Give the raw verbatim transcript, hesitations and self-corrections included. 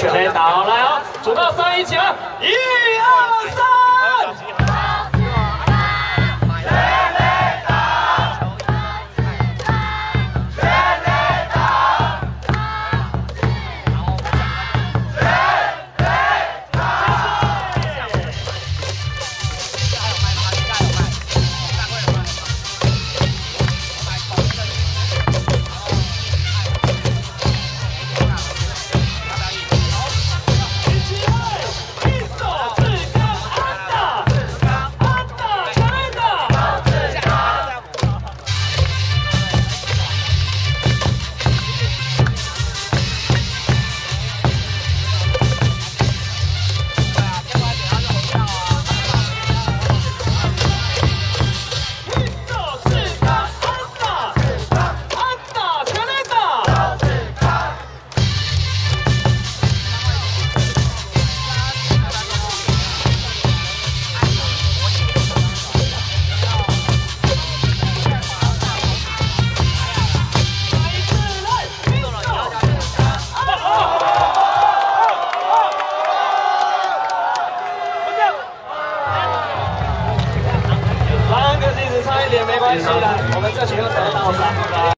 全垒打，来哦，数到三一起来，一二三。 差一点没关系的，我们这群又得到三分。